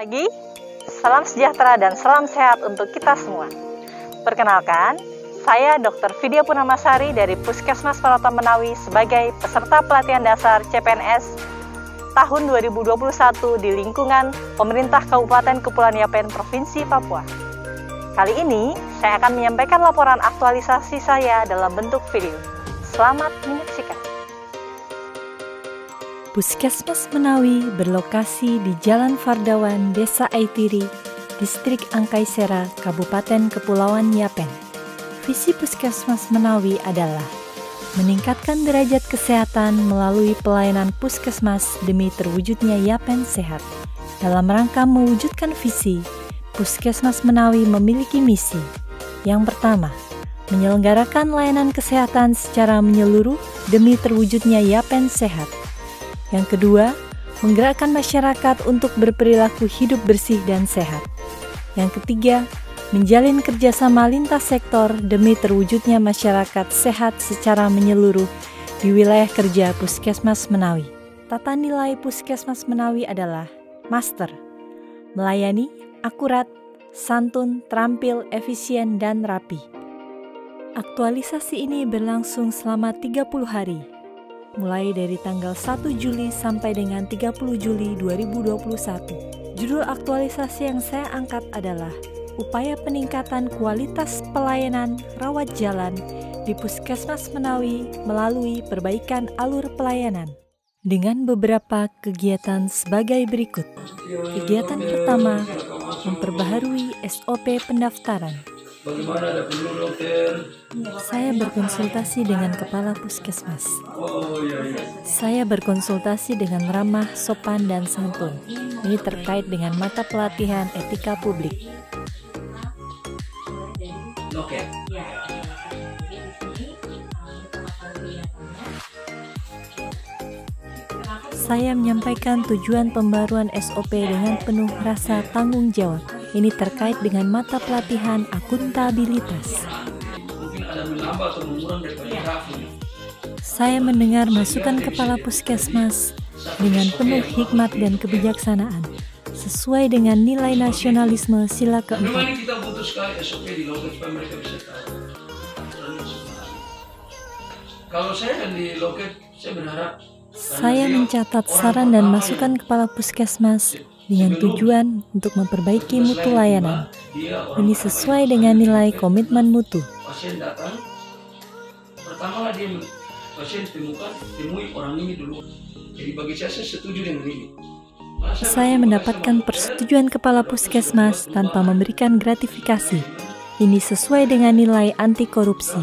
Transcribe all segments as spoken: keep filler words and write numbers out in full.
pagi, salam sejahtera dan salam sehat untuk kita semua. Perkenalkan, saya dokter Vidya Purnamasari dari Puskesmas Parotan Menawi sebagai peserta pelatihan dasar C P N S tahun dua ribu dua puluh satu di lingkungan Pemerintah Kabupaten Kepulauan Yapen Provinsi Papua. Kali ini, saya akan menyampaikan laporan aktualisasi saya dalam bentuk video. Selamat menyaksikan. Puskesmas Menawi berlokasi di Jalan Fardawan, Desa Aitiri, Distrik Angkaisera, Kabupaten Kepulauan Yapen. Visi Puskesmas Menawi adalah meningkatkan derajat kesehatan melalui pelayanan puskesmas demi terwujudnya Yapen sehat. Dalam rangka mewujudkan visi, Puskesmas Menawi memiliki misi. Yang pertama, menyelenggarakan layanan kesehatan secara menyeluruh demi terwujudnya Yapen sehat. Yang kedua, menggerakkan masyarakat untuk berperilaku hidup bersih dan sehat. Yang ketiga, menjalin kerjasama lintas sektor demi terwujudnya masyarakat sehat secara menyeluruh di wilayah kerja Puskesmas Menawi. Tata nilai Puskesmas Menawi adalah Master, melayani, akurat, santun, terampil, efisien, dan rapi. Aktualisasi ini berlangsung selama tiga puluh hari, mulai dari tanggal satu Juli sampai dengan tiga puluh Juli dua ribu dua puluh satu. Judul aktualisasi yang saya angkat adalah upaya peningkatan kualitas pelayanan rawat jalan di Puskesmas Menawi melalui perbaikan alur pelayanan dengan beberapa kegiatan sebagai berikut. Kegiatan pertama, memperbaharui S O P pendaftaran. Bagaimana ada perlu dokter? Saya berkonsultasi dengan kepala puskesmas. Oh iya iya. Saya berkonsultasi dengan ramah, sopan, dan santun. Ini terkait dengan mata pelatihan etika publik. Oke. Saya menyampaikan tujuan pembaruan S O P dengan penuh rasa tanggung jawab. Ini terkait dengan mata pelatihan akuntabilitas. Mungkin ada menambah atau mengurangi daripada grafik. Saya mendengar masukan kepala puskesmas dengan penuh hikmat dan kebijaksanaan, sesuai dengan nilai nasionalisme sila Memang keempat. ini kita butuh sekali S O P di loket supaya mereka bisa tahu aturan yang sebenarnya. Kalau saya kan di loket, saya berharap Saya mencatat saran dan masukan kepala puskesmas dengan tujuan untuk memperbaiki mutu layanan. Ini sesuai dengan nilai komitmen mutu. pasien datang, pertama dia pasien temukan, temui orang ini dulu. Jadi bagi saya, saya setuju dengan ini. Masa Saya mendapatkan persetujuan kepala puskesmas tanpa memberikan gratifikasi. Ini sesuai dengan nilai anti korupsi.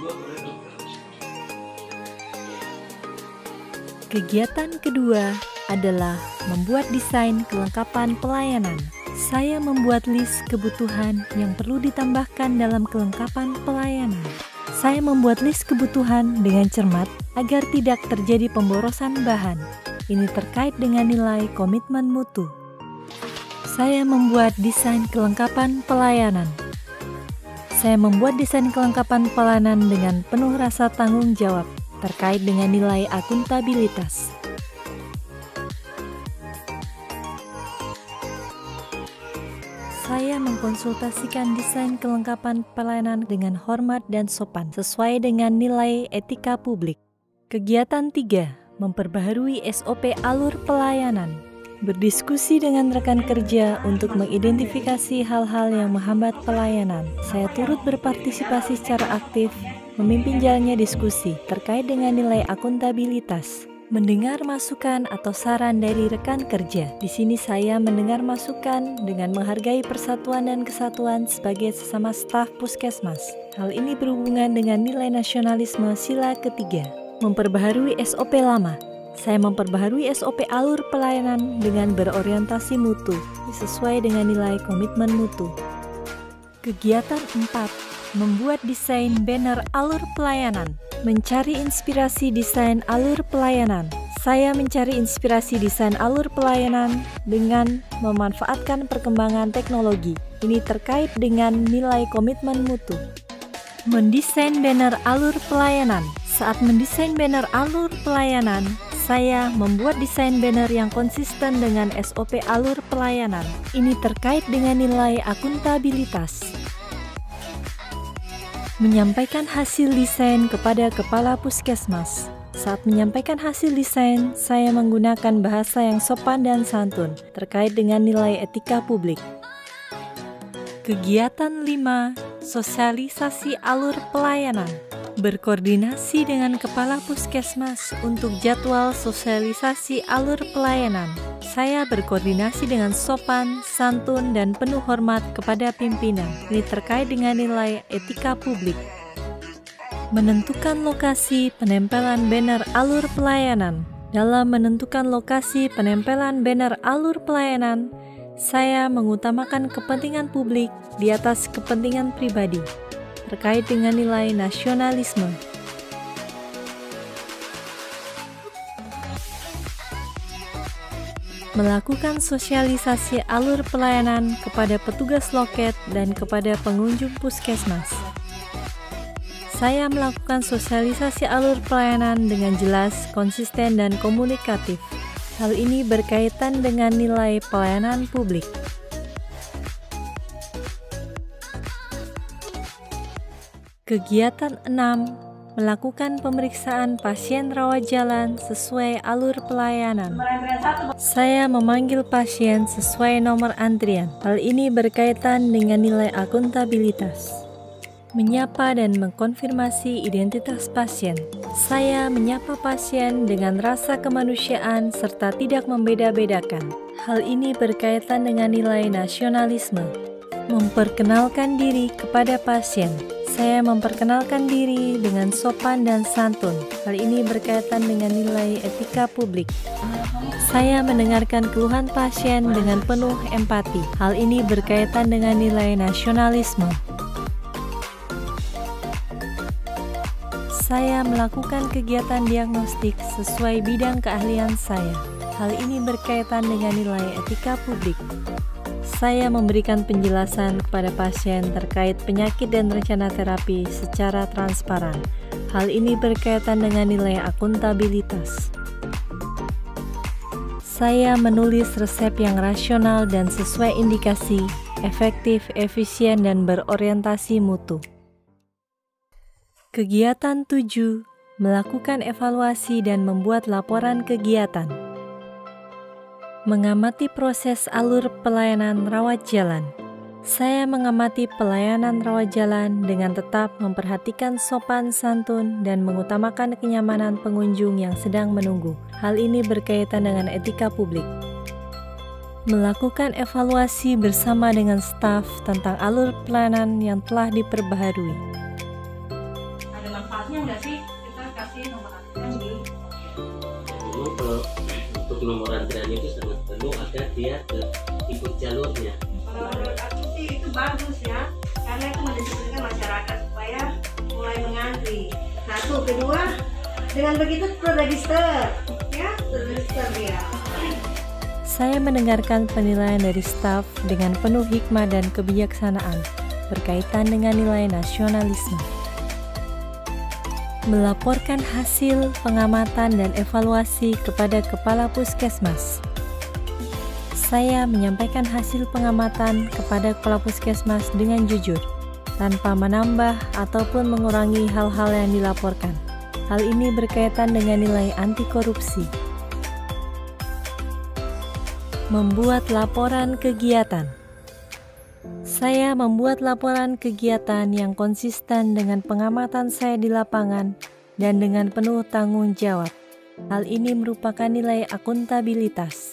Kegiatan kedua adalah membuat desain kelengkapan pelayanan. Saya membuat list kebutuhan yang perlu ditambahkan dalam kelengkapan pelayanan. Saya membuat list kebutuhan dengan cermat agar tidak terjadi pemborosan bahan. Ini terkait dengan nilai komitmen mutu. Saya membuat desain kelengkapan pelayanan. Saya membuat desain kelengkapan pelayanan dengan penuh rasa tanggung jawab terkait dengan nilai akuntabilitas. Saya mengkonsultasikan desain kelengkapan pelayanan dengan hormat dan sopan sesuai dengan nilai etika publik. Kegiatan tiga, memperbaharui S O P alur pelayanan. Berdiskusi dengan rekan kerja untuk mengidentifikasi hal-hal yang menghambat pelayanan. Saya turut berpartisipasi secara aktif memimpin jalannya diskusi terkait dengan nilai akuntabilitas. Mendengar masukan atau saran dari rekan kerja. Di sini saya mendengar masukan dengan menghargai persatuan dan kesatuan sebagai sesama staf puskesmas. Hal ini berhubungan dengan nilai nasionalisme sila ketiga. Memperbaharui S O P lama. Saya memperbaharui S O P alur pelayanan dengan berorientasi mutu, sesuai dengan nilai komitmen mutu. Kegiatan empat, membuat desain banner alur pelayanan. Mencari inspirasi desain alur pelayanan. Saya mencari inspirasi desain alur pelayanan dengan memanfaatkan perkembangan teknologi. Ini terkait dengan nilai komitmen mutu. Mendesain banner alur pelayanan. Saat mendesain banner alur pelayanan, Saya membuat desain banner yang konsisten dengan S O P alur pelayanan. Ini terkait dengan nilai akuntabilitas. Menyampaikan hasil desain kepada kepala puskesmas. Saat menyampaikan hasil desain, saya menggunakan bahasa yang sopan dan santun terkait dengan nilai etika publik. Kegiatan lima. Sosialisasi alur pelayanan. Berkoordinasi dengan kepala puskesmas untuk jadwal sosialisasi alur pelayanan. Saya berkoordinasi dengan sopan, santun, dan penuh hormat kepada pimpinan. Ini terkait dengan nilai etika publik. Menentukan lokasi penempelan banner alur pelayanan. Dalam menentukan lokasi penempelan banner alur pelayanan, saya mengutamakan kepentingan publik di atas kepentingan pribadi terkait dengan nilai nasionalisme. Melakukan sosialisasi alur pelayanan kepada petugas loket dan kepada pengunjung puskesmas. Saya melakukan sosialisasi alur pelayanan dengan jelas, konsisten, dan komunikatif. Hal ini berkaitan dengan nilai pelayanan publik. Kegiatan enam. Melakukan pemeriksaan pasien rawat jalan sesuai alur pelayanan. Saya memanggil pasien sesuai nomor antrian. Hal ini berkaitan dengan nilai akuntabilitas. Menyapa dan mengkonfirmasi identitas pasien. Saya menyapa pasien dengan rasa kemanusiaan serta tidak membeda-bedakan. Hal ini berkaitan dengan nilai nasionalisme. Memperkenalkan diri kepada pasien. Saya memperkenalkan diri dengan sopan dan santun. Hal ini berkaitan dengan nilai etika publik. Saya mendengarkan keluhan pasien dengan penuh empati. Hal ini berkaitan dengan nilai nasionalisme. Saya melakukan kegiatan diagnostik sesuai bidang keahlian saya. Hal ini berkaitan dengan nilai etika publik. Saya memberikan penjelasan kepada pasien terkait penyakit dan rencana terapi secara transparan. Hal ini berkaitan dengan nilai akuntabilitas. Saya menulis resep yang rasional dan sesuai indikasi, efektif, efisien, dan berorientasi mutu. Kegiatan tujuh. Melakukan evaluasi dan membuat laporan kegiatan. Mengamati proses alur pelayanan rawat jalan. Saya mengamati pelayanan rawat jalan dengan tetap memperhatikan sopan santun dan mengutamakan kenyamanan pengunjung yang sedang menunggu. Hal ini berkaitan dengan etika publik. Melakukan evaluasi bersama dengan staf tentang alur pelayanan yang telah diperbaharui. Ada manfaatnya nggak sih kita kasih nomor antrian di? Memang kalau untuk nomor antrian itu sangat perlu agar dia ikut jalurnya. Kalau menurut aku sih itu bagus ya, karena itu mendisiplinkan masyarakat supaya mulai mengantri. Satu, kedua, dengan begitu terregister, ya, terregister dia. Saya mendengarkan penilaian dari staf dengan penuh hikmah dan kebijaksanaan berkaitan dengan nilai nasionalisme. Melaporkan hasil pengamatan dan evaluasi kepada kepala puskesmas. Saya menyampaikan hasil pengamatan kepada kepala puskesmas dengan jujur, tanpa menambah ataupun mengurangi hal-hal yang dilaporkan. Hal ini berkaitan dengan nilai anti korupsi. Membuat laporan kegiatan. Saya membuat laporan kegiatan yang konsisten dengan pengamatan saya di lapangan dan dengan penuh tanggung jawab. Hal ini merupakan nilai akuntabilitas.